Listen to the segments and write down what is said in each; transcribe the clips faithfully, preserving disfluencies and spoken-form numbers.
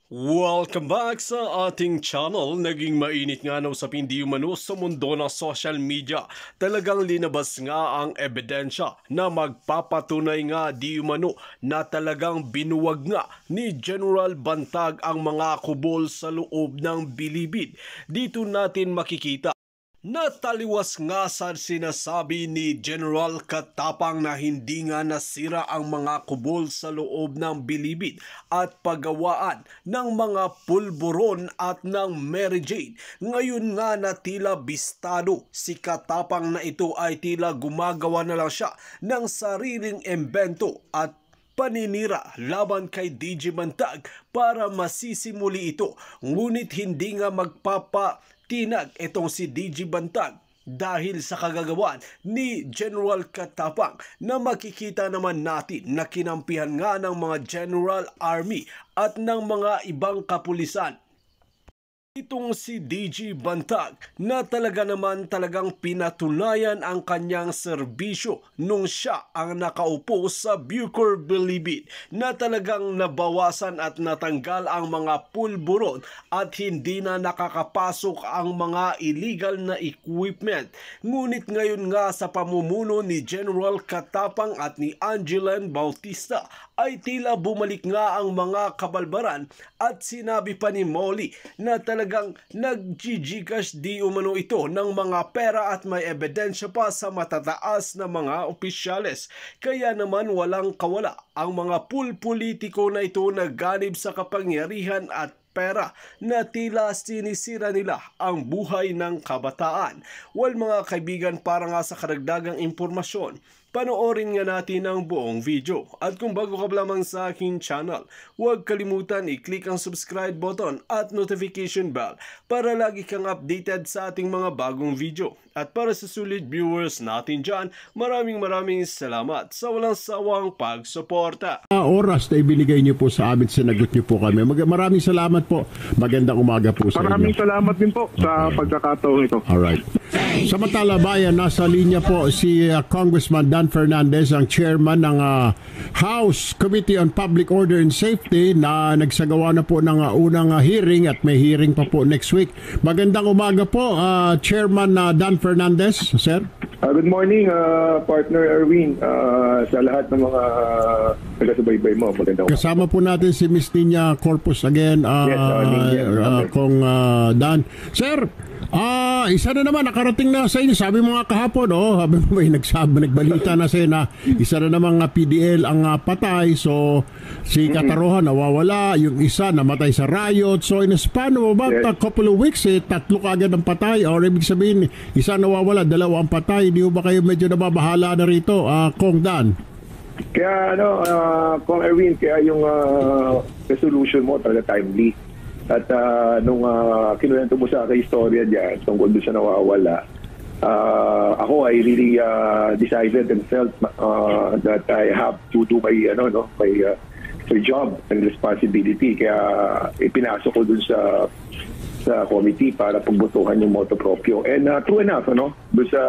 Welcome back sa ating channel. Naging mainit nga na usapin di umano sa mundo ng social media. Talagang linabas nga ang ebidensya na magpapatunay nga di umano na talagang binuwag nga ni General Bantag ang mga kubol sa loob ng bilibid. Dito natin makikita nataliwas nga sa sinasabi ni General Katapang na hindi nga nasira ang mga kubol sa loob ng bilibid at paggawaan ng mga pulburon at ng Mary Jane. Ngayon nga na tila bistado si Katapang na ito ay tila gumagawa na lang siya ng sariling imbento at paninira laban kay D J Bantag para masisimuli ito. Ngunit hindi nga magpapa tinag itong si D J Bantag dahil sa kagagawan ni General Katapang na makikita naman natin na kinampihan nga ng mga General Army at ng mga ibang kapulisan. Itong si D J Bantag na talaga naman talagang pinatunayan ang kanyang serbisyo nung siya ang nakaupo sa Bucor Bilibid na talagang nabawasan at natanggal ang mga pulburon at hindi na nakakapasok ang mga illegal na equipment. Ngunit ngayon nga sa pamumuno ni General Katapang at ni Angeline Bautista ay tila bumalik nga ang mga kabalbaran at sinabi pa ni Molly na talagang nag-Gcash di umano ito ng mga pera at may ebidensya pa sa matataas na mga opisyales. Kaya naman walang kawala ang mga pulpolitiko na ito na ganib sa kapangyarihan at pera na tila sinisira nila ang buhay ng kabataan. Well mga kaibigan, para nga sa karagdagang impormasyon, panoorin nga natin ang buong video. At kung bago ka lamang sa aking channel, huwag kalimutan i-click ang subscribe button at notification bell para lagi kang updated sa ating mga bagong video. At para sa sulit viewers natin dyan, maraming maraming salamat sa walang sawang pagsuporta. Oras na ibinigay niyo po sa amin, sinagot niyo po kami. Mag maraming salamat po. Magandang umaga po sa maraming inyo. Salamat din po sa okay. pagkakataong ito. Alright. Samantala bayan, nasa linya po si uh, Congressman Dan Fernandez, ang chairman ng uh, House Committee on Public Order and Safety na nagsagawa na po ng uh, unang uh, hearing at may hearing pa po next week. Magandang umaga po, uh, Chairman uh, Dan Fernandez, sir. Uh, good morning, uh, partner Erwin, uh, sa lahat ng mga uh, nagasubaybay mo. Magandang umaga. Kasama po natin si Miss Nina Corpus again, uh, yes, uh, Nina, uh, Kong uh, Dan. Sir, Ah, uh, isa na naman nakarating na sa inyo. Sabi mo nga kahapon, oh, sabi mo may nagsabi, nagbalita na sa na isa na namang uh, P D L ang uh, patay. So si Katarohan nawawala, yung isa namatay sa riot. So in a span of about a couple of weeks, eh, tatlo kaagad ang patay. Or ibig sabihin, isa nawawala, dalawa ang patay. Hindi ba kayo medyo nababahala na rito, uh, Kong Dan? Kaya ano, uh, Kong Erwin, kaya yung uh, resolution mo talaga timely. At uh, nung uh, kinuwento mo sa akin istorya diyan tungkol doon sa nawawala, uh, ako ay really uh, decided and felt uh, that I have to do my ano no my, uh, my job and responsibility. Kaya ipinasok ko doon sa sa committee para pagbutuhan yung motu proprio. And uh, true enough, ano, doon sa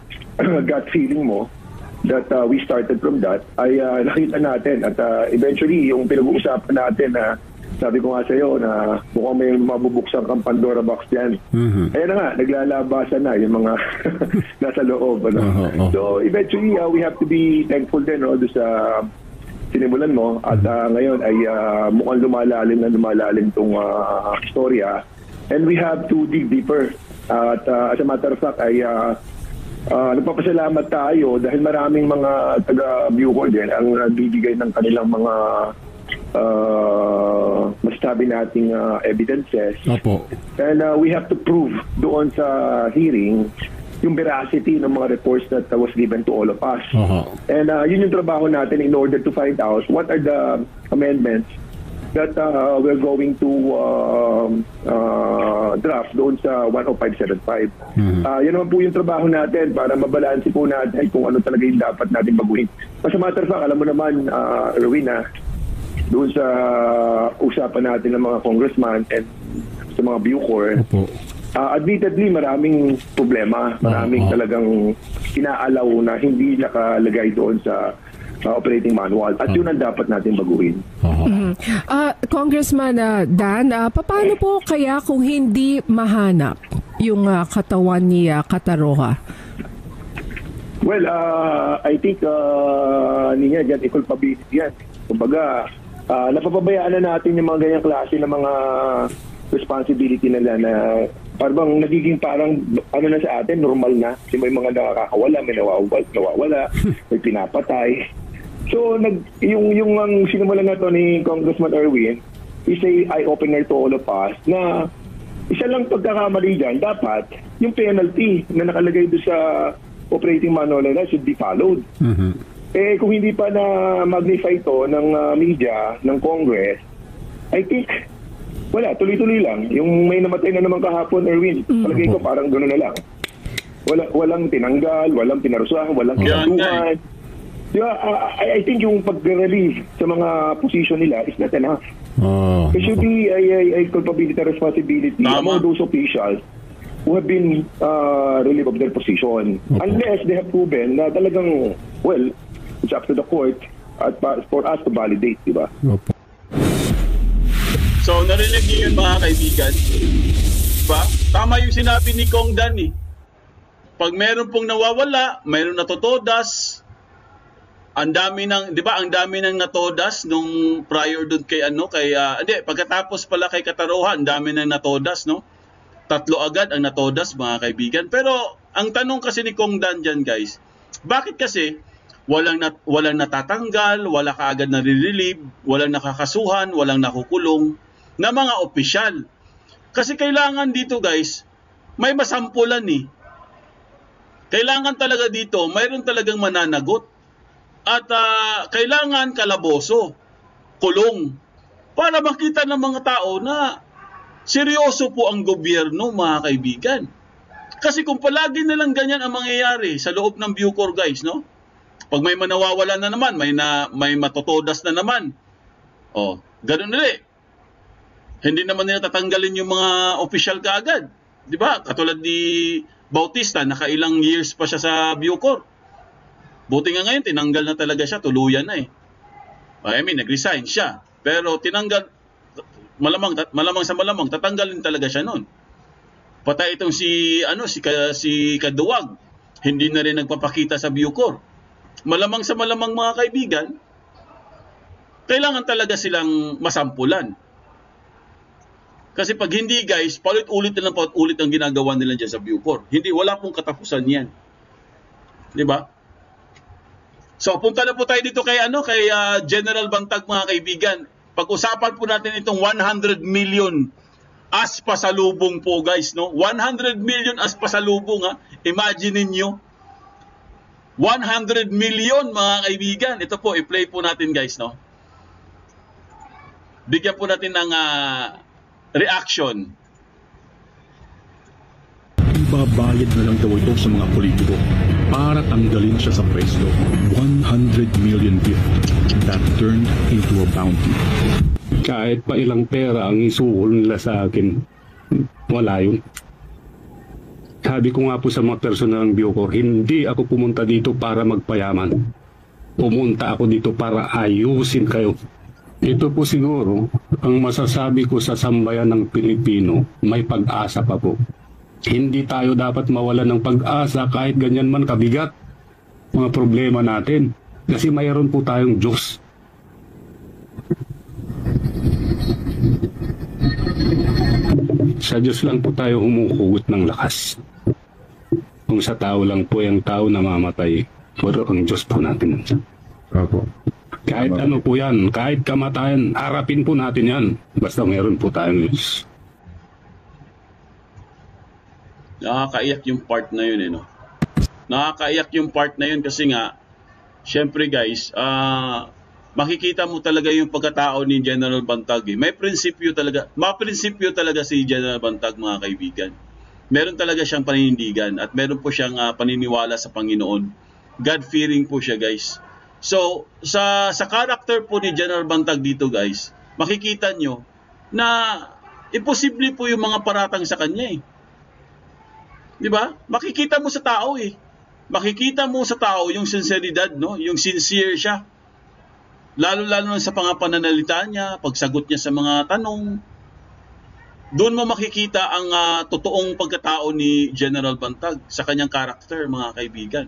gut feeling mo that uh, we started from that ay uh, nakita natin at uh, eventually yung pinag-uusapan natin na uh, sabi ko nga sa iyo na mukhang may mabubuksan kang Pandora box dyan. Mm-hmm. Ayun na nga, naglalabasan na yung mga nasa loob. Ano? Uh-huh, uh-huh. So eventually, uh, we have to be thankful din no, doon sa sinimulan mo. At uh, ngayon ay uh, mukhang lumalalim na lumalalim itong uh, storya. And we have to dig deeper. At uh, as a matter of fact, ay uh, uh, nagpapasalamat tayo dahil maraming mga taga-Bucor din ang nagbibigay ng kanilang mga Uh, masasabi nating uh, evidences. Opo. And uh, we have to prove doon sa hearing yung veracity ng mga reports that uh, was given to all of us. Uh-huh. And uh, yun yung trabaho natin in order to find out what are the amendments that uh, we're going to uh, uh, draft doon sa one oh five seventy-five. Mm-hmm. Uh, yan naman po yung trabaho natin para mabalansi po natin kung ano talaga yung dapat natin baguhin. As a matter of fact, alam mo naman, uh, Rowena, doon sa usapan natin ng mga congressman and sa mga Bucor, uh, admittedly maraming problema, maraming uh-huh. talagang inaalaw na hindi nakalagay doon sa uh, operating manual at uh-huh. yun ang dapat natin baguhin. Mhm. Ah, Congressman ah, Dan, ah, paano po kaya kung hindi mahanap yung ah, katawan ni ah, Kataroha? Well, uh, I think uh, niya dyan, equal culpability yan. Kumbaga, uh, napapabayaan na natin yung mga ganyang klase ng mga responsibility nila na parang nagiging parang ano na sa atin, normal na. Kasi may mga nakakawala, may nawawala, nawawala may pinapatay. So, nag, yung, yung ang sinimulan na to ni Congressman Erwin is a eye-opener to all of us na isa lang pagkakamali dyan, dapat yung penalty na nakalagay doon sa operating manual na should be followed. Mhm. Eh, kung hindi pa na magnify ito ng uh, media, ng Congress, I think, wala, tuloy-tuloy lang. Yung may namatay na naman kahapon, Erwin, palagay ko parang gano'n na lang. Wala, walang tinanggal, walang pinarusahan, walang kinatuhan. Diba, uh, I, I think yung pag-relieve sa mga position nila is not enough. Oh, There should be a, a, a culpability and responsibility among those officials who have been uh, relieved of their position. Opo. Unless they have proven na talagang, well, it's up to the court at pa- for us to validate, di ba? Opo. So, narinig niyo yun mga kaibigan. Diba? Tama yung sinabi ni Kong Dan eh. Pag meron pong nawawala, meron natotodas, ang dami ng, di ba, ang dami ng natodas nung prior doon kay ano, kay, uh, hindi, pagkatapos pala kay Kataroha, ang dami ng natodas, no? Tatlo agad ang natodas, mga kaibigan. Pero, ang tanong kasi ni Kong Dan dyan, guys, bakit kasi walang, nat walang natatanggal, wala kaagad na re-relieve, walang nakakasuhan, walang nakukulong na mga opisyal? Kasi kailangan dito, guys, may masampulan eh. Kailangan talaga dito, mayroon talagang mananagot. At uh, kailangan kalaboso, kulong, para makita ng mga tao na seryoso po ang gobyerno, mga kaibigan. Kasi kung palagi na lang ganyan ang mangyayari sa loob ng Bucor, guys, no? Pag may manawawala na naman, may, na, may matotodas na naman. O, ganun ulit. Hindi naman nila tatanggalin yung mga opisyal kaagad. Di ba? Katulad ni Bautista, nakailang years pa siya sa Bucor. Buti nga ngayon, tinanggal na talaga siya, tuluyan na eh. I mean, nag-resign siya. Pero tinanggal, malamang, malamang sa malamang, tatanggalin talaga siya noon. Patay itong si, ano, si, si Kaduwag, hindi na rin nagpapakita sa Bucor. Malamang sa malamang, mga kaibigan, kailangan talaga silang masampulan. Kasi pag hindi, guys, paulit-ulit na lang paulit-ulit ang ginagawa nila dyan sa Bucor. Hindi, wala pong katapusan yan. Di ba? So, punta na po tayo dito kay, ano, kay uh, General Bantag, mga kaibigan. Pag-usapan po natin itong one hundred million as pasalubong po, guys, no? one hundred million as pasalubong, ha? Imagine niyo one hundred million, mga kaibigan. Ito po, i-play po natin, guys, no? Bigyan po natin ng uh, reaction. Ibabayad na lang daw ito sa mga politiko para tanggalin siya sa pwesto. one hundred million gift that turned into a bounty. Kahit pa ilang pera ang isuhol nila sa akin, wala yun. Sabi ko nga po sa mga personal ng Bucor, hindi ako pumunta dito para magpayaman. Pumunta ako dito para ayusin kayo. Ito po siguro ang masasabi ko sa sambayan ng Pilipino, may pag-asa pa po. Hindi tayo dapat mawala ng pag-asa kahit ganyan man kabigat mga problema natin. Kasi mayroon po tayong Diyos. Sa Diyos lang po tayo humuhugot ng lakas. Kung sa tao lang po yung tao namamatay, pero ang Diyos po natin. Opo. Kahit ano po yan, kahit kamatayan, harapin po natin yan. Basta mayroon po tayong Diyos. Nakakaiyak yung part na yun, eh, no? Nakakaiyak yung part na yun kasi nga, syempre guys, uh, makikita mo talaga yung pagkatao ni General Bantag. Eh. May prinsipyo talaga, maprinsipyo talaga si General Bantag, mga kaibigan. Meron talaga siyang paninindigan at meron po siyang uh, paniniwala sa Panginoon. God-fearing po siya, guys. So, sa, sa character po ni General Bantag dito, guys, makikita nyo na imposible po yung mga paratang sa kanya, eh. Di ba? Makikita mo sa tao eh. Makikita mo sa tao yung sinceridad, no? Yung sincere siya. Lalo-lalo na sa mga pananalita niya, pagsagot niya sa mga tanong. Doon mo makikita ang uh, totoong pagkatao ni General Bantag sa kanyang karakter, mga kaibigan.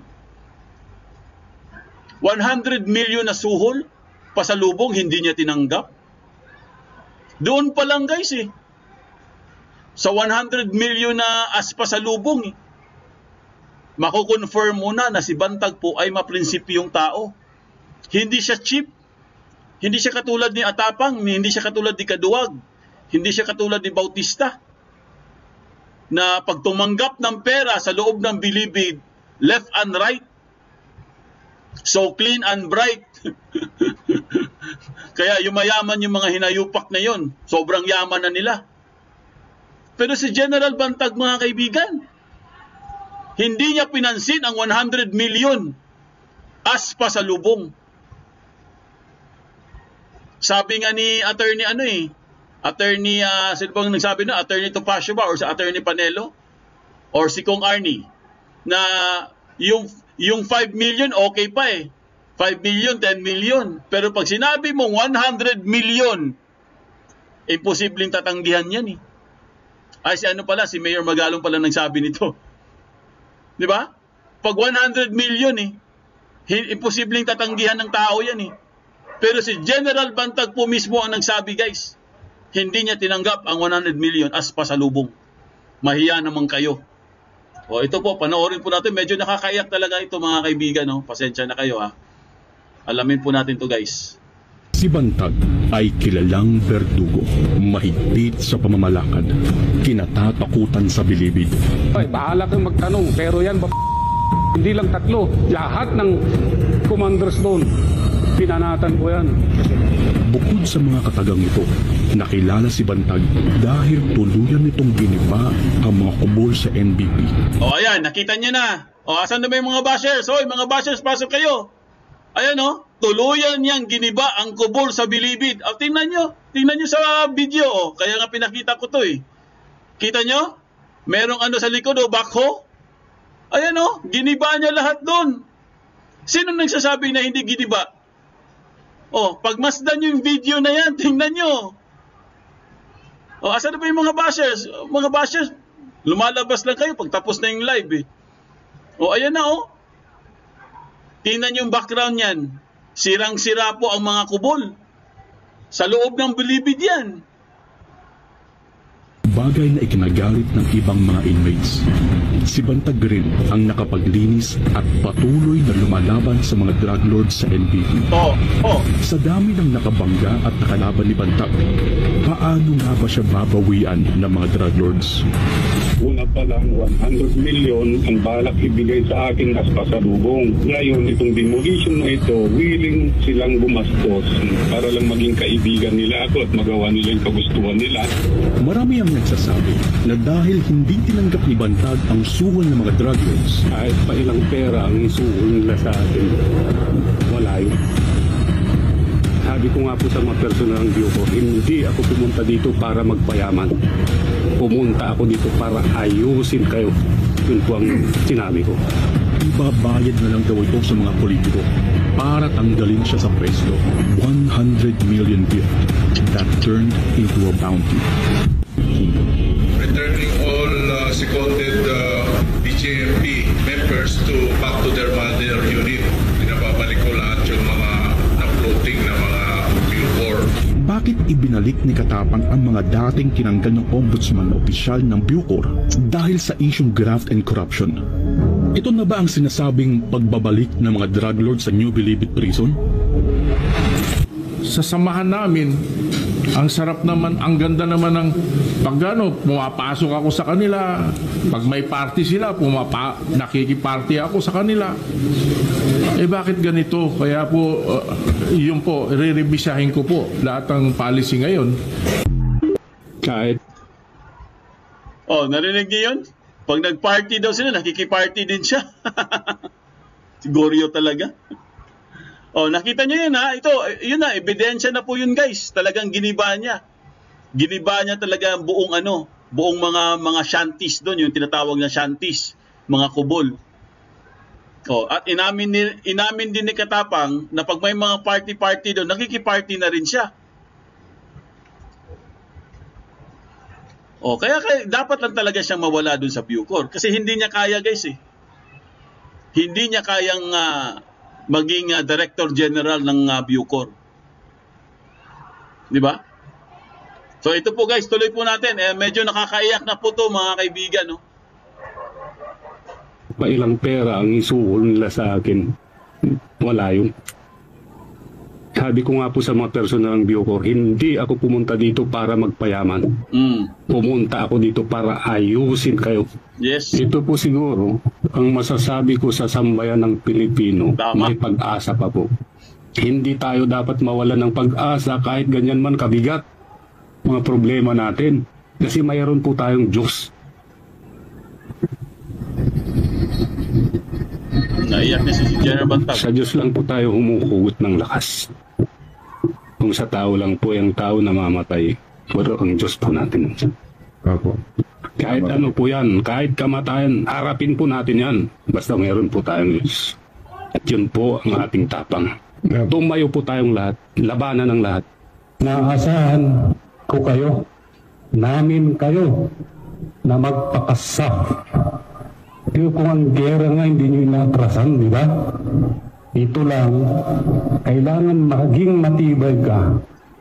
one hundred million na suhol, pasalubong, hindi niya tinanggap. Doon pa lang guys eh. Sa one hundred million na as pasalubong eh. Mako-confirm mo na na si Bantag po ay maprinsipyong tao. Hindi siya cheap. Hindi siya katulad ni Atapang, hindi siya katulad ni Kaduwag, hindi siya katulad ni Bautista. Na pag tumanggap ng pera sa loob ng bilibid, left and right, so clean and bright. Kaya yung mayaman yung mga hinayupak na yon, sobrang yaman na nila. Pero si General Bantag, mga kaibigan, hindi niya pinansin ang one hundred million as pasalubong. Sabi nga ni attorney ano eh, attorney, uh, sino bang nagsabi na, attorney Topacio ba or sa attorney Panelo or si Kong Arnie, na yung, yung five million okay pa eh. five million, ten million. Pero pag sinabi mo one hundred million, imposibleng tatanggihan yan eh. Ay si ano pala, si Mayor Magalong pala nagsabi nito. Di ba? Pag one hundred million eh, imposibleng tatanggihan ng tao yan eh. Pero si General Bantag po mismo ang nagsabi guys, hindi niya tinanggap ang one hundred million as pasalubong. Mahiya naman kayo. O ito po, panoorin po natin. Medyo nakakaiyak talaga ito mga kaibigan. No? Pasensya na kayo ha. Alamin po natin to guys. Si Bantag ay kilalang berdugo, mahigpit sa pamamalakad, kinatatakutan sa bilibid. Ay, bahala kang magtanong, pero yan, hindi lang tatlo, lahat ng commanders doon, pinanatan ko yan. Bukod sa mga katagang ito, nakilala si Bantag dahil tuluyan nitong giniba ang mga kubol sa N B P. O ayan, nakita niyo na. O asan na ba yung mga bashers? Hoy, mga bashers, pasok kayo. Ayan o, tuluyan niyang giniba ang kubol sa bilibid. O, tingnan nyo, tingnan nyo sa video. O, kaya nga pinakita ko to eh. Kita nyo? Merong ano sa likod o, backhoe. Ayan o, giniba niya lahat doon. Sino nagsasabi na hindi giniba? O, pagmasdan nyo yung video na yan, tingnan nyo. O, asan na ba yung mga bashers? Mga bashers, lumalabas lang kayo pag tapos na yung live eh. O, ayan na o. Tingnan yung background yan. Sirang-sira po ang mga kubol. Sa loob ng bilibid yan. Bagay na ikinagalit ng ibang mga inmates. Si Bantag rin ang nakapaglinis at patuloy na lumalaban sa mga drug lords sa N B P. Oh, oh. Sa dami ng nakabangga at nakalaban ni Bantag, paano nga ba siya babawian ng mga drug lords? Una pa lang, one hundred million ang balak ibigay sa akin as pasalubong. Ngayon, itong demolition na ito, willing silang gumastos para lang maging kaibigan nila ako at magawa nila yung kagustuhan nila. Marami ang nagsasabi na dahil hindi tinanggap ni Bantag ang suhol ng mga drug lords, kahit pa ilang pera ang isuhol nila sa akin, wala yun. Sabi ko nga po sa mga personal ng Bucor, hindi ako pumunta dito para magpayaman. Pumunta ako dito para ayusin kayo. Yun po ang sinabi ko. Ibabayad na lang daw ito sa mga politiko para tanggalin siya sa pwesto. one hundred million gift that turned into a bounty. Returning all uh, seconded uh, B J M P members to back to their mother unit. Pinababalik ko lahat yung mga na-floating na mga Bucor. Bakit ibinalik ni Katapang ang mga dating tinanggal ng ombudsman na opisyal ng Bucor dahil sa isyong graft and corruption? Ito na ba ang sinasabing pagbabalik ng mga drug lords sa New Bilibid Prison? Sa samahan namin, ang sarap naman, ang ganda naman ng pag ano, pumapasok ako sa kanila. Pag may party sila, pumapa, nakikiparty ako sa kanila. Eh bakit ganito? Kaya po, uh, yun po, re-revisahin ko po lahat ng policy ngayon. Kahit Oh, narinig niyo yun? Pag nag-party daw sila, nakikiparty din siya. Si Goryo talaga. Oh, nakita niyo yun ha? Ito, yun na, ebidensya na po yun guys. Talagang giniba niya. Giniba niya talaga ang buong ano, buong mga mga shanties doon, yung tinatawag na shanties, mga kubol. Oh, at inamin, ni, inamin din ni Katapang na pag may mga party-party doon, nakikiparty na rin siya. Oh, kaya, kaya dapat lang talaga siyang mawala doon sa Bucor kasi hindi niya kaya, guys eh. Hindi niya kayang uh, maging uh, Director General ng uh, Bucor. Di ba? So ito po guys, tuloy po natin. Eh, medyo nakakaiyak na po to mga kaibigan, no? Mailang pera ang isuhol nila sa akin. Wala yun. Sabi ko nga po sa mga personal ng Bucor, hindi ako pumunta dito para magpayaman. Mm. Pumunta ako dito para ayusin kayo. Yes. Ito po siguro, ang masasabi ko sa sambayan ng Pilipino, Tama. may pag-asa pa po. Hindi tayo dapat mawala ng pag-asa kahit ganyan man kabigat mga problema natin. Kasi mayroon po tayong Diyos. Naiyak na si General Bantag. Sa Diyos lang po tayo humuhugot ng lakas. Kung sa tao lang po yung tao namamatay, pero ang Diyos po natin. Opo. Kahit ano po yan, kahit kamatayan, harapin po natin yan. Basta mayroon po tayong Diyos. At yun po ang ating tapang. Tumayo po tayong lahat, labanan ng lahat. Naasahan ko kayo, namin kayo, na magpakasap. Pero kung ang gera nga hindi nyo inatrasan, di ba? Ito lang, kailangan maging matibay ka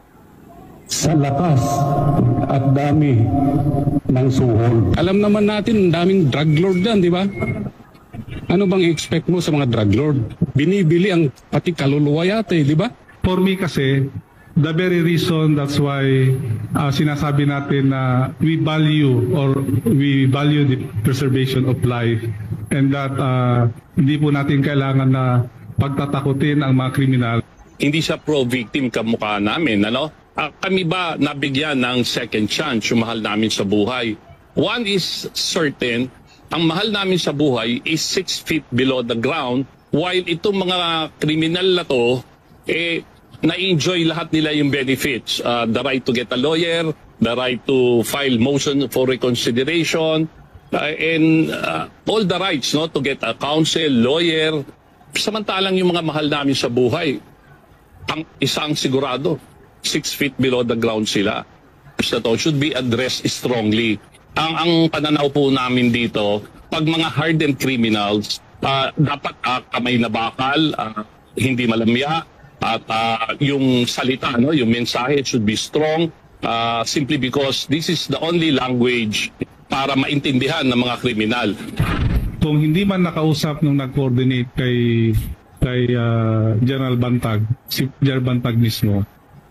sa lakas at dami ng suhol. Alam naman natin, daming drug lord dyan, di ba? Ano bang expect mo sa mga drug lord? Binibili ang pati kaluluwa yata, eh, di ba? For me kasi, the very reason that's why uh, sinasabi natin na we value or we value the preservation of life and that uh, hindi po natin kailangan na pagtatakutin ang mga kriminal. Hindi siya pro-victim kamukha namin, ano? Uh, kami ba nabigyan ng second chance yung mahal namin sa buhay? One is certain, ang mahal namin sa buhay is six feet below the ground while itong mga kriminal na to, eh, na-enjoy lahat nila yung benefits. Uh, the right to get a lawyer, the right to file motion for reconsideration, uh, and uh, all the rights, no, to get a counsel, lawyer. Samantalang yung mga mahal namin sa buhay, ang isang sigurado, six feet below the ground sila. So to should be addressed strongly. Ang, ang pananaw po namin dito, pag mga hardened criminals, uh, dapat uh, kamay na bakal, uh, hindi malamya, at uh, yung salita, no, yung mensahe should be strong uh, simply because this is the only language para maintindihan ng mga kriminal. Kung hindi man nakausap nung nag-coordinate kay kay uh, General Bantag, si General Bantag mismo,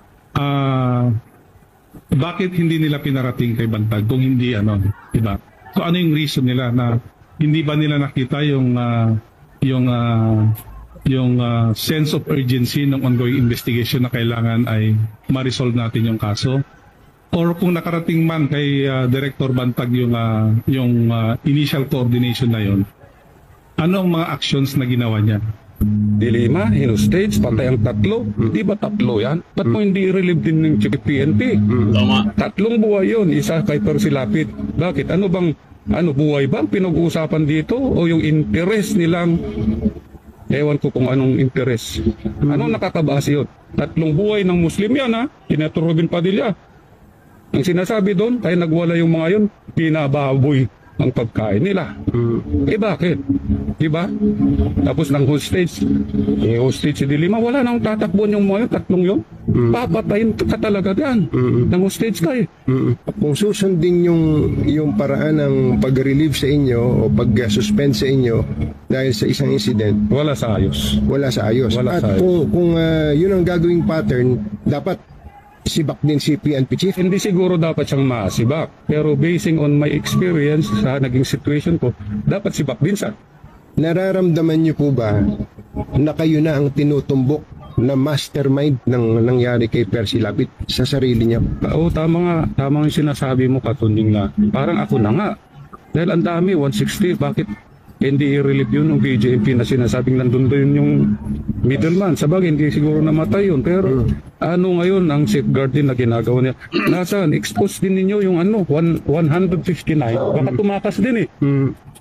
uh, bakit hindi nila pinarating kay Bantag kung hindi ano, diba? So ano yung reason nila na hindi ba nila nakita yung uh, yung uh, yung uh, sense of urgency ng ongoing investigation na kailangan ay ma-resolve natin yung kaso? Or kung nakarating man kay uh, Director Bantag yung, uh, yung uh, initial coordination na yun, ano ang mga actions na ginawa niya? Dilima, hostage, patay ang tatlo. Di ba tatlo yan? Ba't mo hindi i-relieve din ng P N P? Tama. Tatlong buhay yun, isa kay Percy Lapid. Bakit? Ano bang, ano buhay ba ang pinag-uusapan dito? O yung interest nilang, ewan ko kung anong interest. Anong nakakabase yun? Tatlong buhay ng Muslim yan, ha? Senator Robin Padilla. Ang sinasabi doon, kaya nagwala yung mga yun, pinababoy ang pagkain nila. Eh bakit? Diba? Tapos ng hostage, eh hostage si Dilima, wala nang tatakbuhan yung mga yun, tatlong yun. Papatayin ka talaga yan. Ng hostage ka eh. Kung susundin yung, yung paraan ng pag-relieve sa inyo o pag-suspend sa inyo dahil sa isang incident, wala sa ayos. Wala sa ayos. Wala At sa ayos. kung, kung uh, yun ang gagawing pattern, dapat sibak din si P N P chief. Hindi siguro dapat siyang masibak. Pero basing on my experience sa naging situation ko, dapat sibak din siya. Nararamdaman niyo po ba na kayo na ang tinutumbok na mastermind ng nangyari kay Percy Lapid sa sarili niya? Oo, tama nga. Tama yung sinasabi mo, Katunding, na parang ako na nga. Dahil ang dami, one sixty, bakit hindi i-relieve yun ng B J M P na sinasabing nandun doon yung middleman? Sabagay, hindi siguro namatay yun. Pero mm. ano ngayon ang safeguard din na ginagawa niya? Nasaan? Expose din ninyo yung ano, one fifty-nine. Baka tumakas din eh. Mm.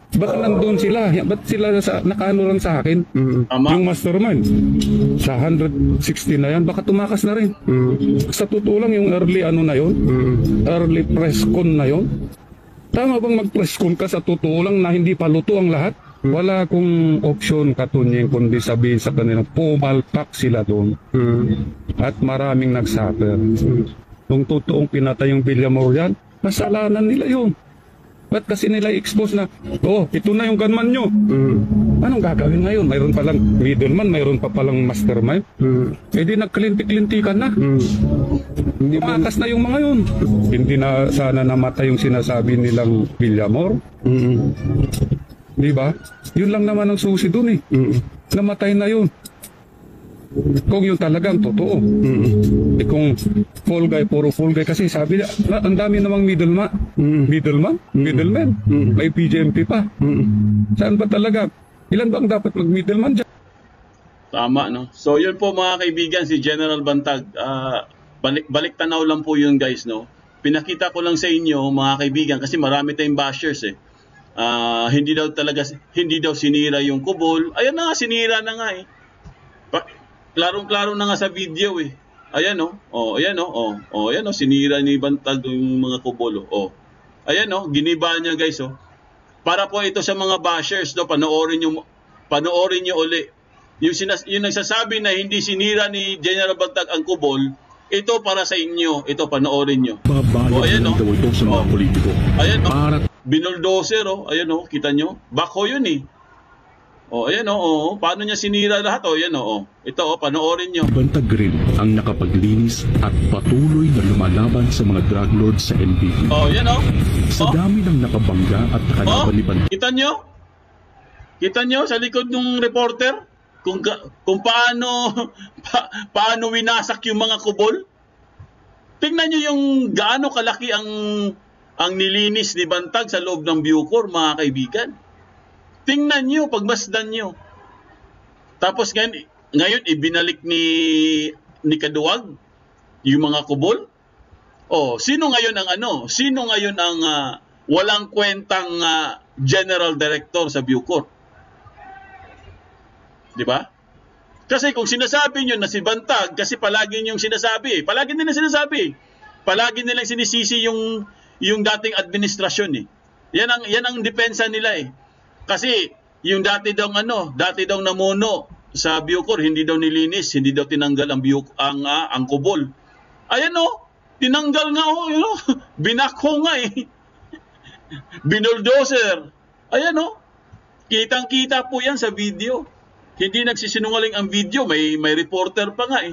Baka nandun sila. Ba't sila sa, nakaano lang sa akin? Tama. Yung mastermind. Sa one hundred sixty na yan, baka tumakas na rin. Sa totoo lang, yung early ano na yun, early press con na yun. Tama bang mag-press con ka sa totoo lang na hindi pa luto ang lahat? Wala akong option katunyeng kundi sabihin sa kanila, pumalpak sila doon. At maraming nagsuffer. Nung totoong pinatay yung Villamor yan, kasalanan nila yun. Ba't kasi nila i-expose na, oh, ito na yung gunman nyo. Mm. Anong gagawin ngayon? Mayroon palang middleman, mayroon pa palang mastermind. Mm. Eh di nagklintik-klintikan na. Mm. Tumakas na yung mga yun. Hindi na sana namatay yung sinasabi nilang Villamor. Mm. Di ba? Yun lang naman ang susi dun eh. Mm. Namatay na yun. Kung yun talagang totoo. Mm-hmm. Eh kung full guy, puro full guy. Kasi sabi niya, ang dami namang middleman. Mm-hmm. Middleman? Middleman? Mm-hmm. May P J M P pa. Mm-hmm. Saan ba talaga? Ilan ba ang dapat mag-middleman dyan? Tama, no? So yun po mga kaibigan, si General Bantag. Uh, balik, balik tanaw lang po yun guys, no? Pinakita ko lang sa inyo mga kaibigan kasi marami tayong bashers eh. Uh, hindi daw talaga, hindi daw sinira yung kubol. Ayan na nga, sinira na nga eh. Pa- Klarong-klaro na nga sa video eh. Ayan oh. Oh, ayan oh. Oh, oh ayan oh, sinira ni Bantag yung mga kubol oh. Ayan oh, giniba niya guys oh. Para po ito sa mga bashers do, panoorin niyo panoorin niyo uli. Yung sinas yung nagsasabi na hindi sinira ni General Bantag ang kubol, ito para sa inyo. Ito panoorin niyo. Oh, ayan oh. Ito sa mga politiko. Ayan oh. Para... Binuldozer oh. Ayan oh, kita niyo. Bako yun eh. Oh, ayan oh, oh, paano niya sinira lahat oh, ayan oh, oh. Ito oh, panoorin niyo. Bantag rin ang nakapaglinis at patuloy na lumalaban sa mga drug lords sa N B P. Oh, ayan oh. Sa oh. dami ng nakabangga at nakalaban oh. ni Bantag. Kita niyo? Kita niyo sa likod ng reporter kung kung paano pa, paano winasak yung mga kubol? Tingnan niyo yung gaano kalaki ang ang nilinis ni Bantag sa loob ng Bucor, mga kaibigan. Tingnan nyo, pagmasdan nyo. Tapos ngayon, ngayon ibinalik ni, ni Kaduwag yung mga kubol. Oh, sino ngayon ang ano? Sino ngayon ang uh, walang kwentang uh, General Director sa Bucor? Di ba? Kasi kung sinasabi nyo na si Bantag, kasi palagi nyo sinasabi, palagi nila sinasabi, palagi nilang sinisisi yung, yung dating administrasyon eh. Yan ang, yan ang depensa nila eh. Kasi yung dati daw ano, dati daw namuno sa Bucor, hindi daw nilinis, hindi daw tinanggal ang Bucor, ang uh, ang kubol. Ayan oh, tinanggal nga oh, you know, binakho nga eh. Binuldozer. Ayan oh. Kitang-kita po 'yan sa video. Hindi nagsisinungaling ang video, may may reporter pa nga eh.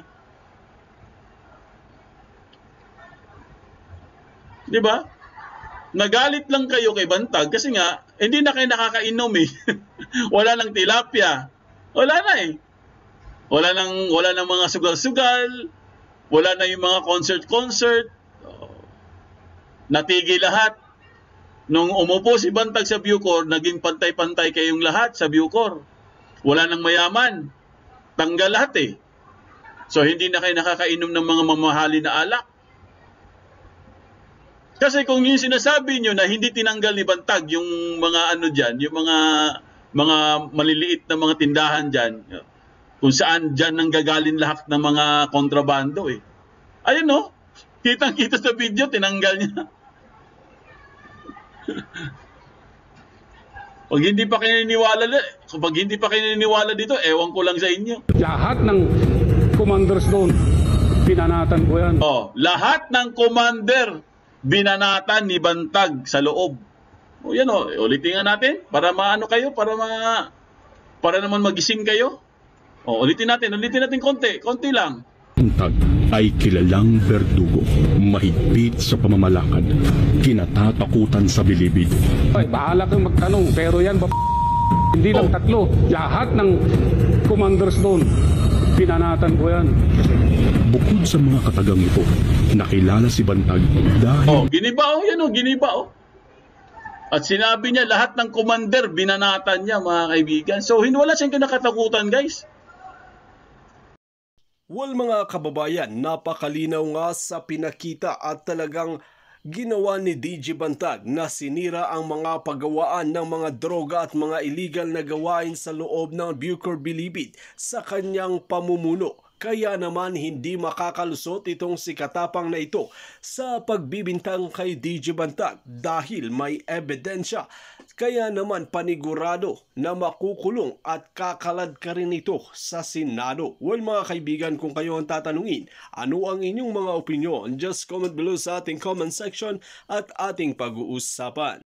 'Di ba? Nagalit lang kayo kay Bantag kasi nga, hindi na kayo nakakainom eh. Wala nang tilapia. Wala na eh. Wala nang, wala nang mga sugal-sugal. Wala na yung mga concert-concert. Natigil lahat. Nung umupo si Bantag sa Bucor, naging pantay-pantay kayong lahat sa Bucor. Wala nang mayaman. Tanggal lahat eh. So hindi na kayo nakakainom ng mga mamahalin na alak. Kasi kung yung sinasabi nyo na hindi tinanggal ni Bantag yung mga ano dyan, yung mga mga maliliit na mga tindahan dyan, kung saan dyan nanggagaling lahat ng mga kontrabando eh. Ayun no, kitang-kita sa video, tinanggal niya. Pag hindi pa kayo naniniwala, pag hindi pa kayo naniniwala dito, ewan ko lang sa inyo. Lahat ng commanders doon, pinanatan ko yan. Oh, lahat ng commander, binanatan ni Bantag sa loob. O yan o, ulitin nga natin para maano kayo, para ma para naman magising kayo. O ulitin natin, ulitin natin konti, konti lang. Bantag ay kilalang berdugo, mahigpit sa pamamalakad, kinatatakutan sa bilibid. Ay, bahala kang magtanong, pero yan ba hindi lang tatlo, lahat ng commanders doon, pinanatan ko yan. Bukod sa mga katagang ito, nakilala si Bantag dahil... Oh, giniba oh, yan oh, giniba oh. At sinabi niya lahat ng commander, binanatan niya mga kaibigan. So, hindi wala siyang kinakatakutan guys. Well mga kababayan, napakalinaw nga sa pinakita at talagang Ginawa ni D J Bantag na sinira ang mga paggawaan ng mga droga at mga illegal na gawain sa loob ng Bucor Bilibid sa kanyang pamumuno. Kaya naman hindi makakalusot itong si Katapang na ito sa pagbibintang kay D J Bantag dahil may ebidensya. Kaya naman panigurado na makukulong at kakalad ka rin ito sa Senado. Well mga kaibigan, kung kayo ang tatanungin, ano ang inyong mga opinion? Just comment below sa ating comment section at ating pag-uusapan.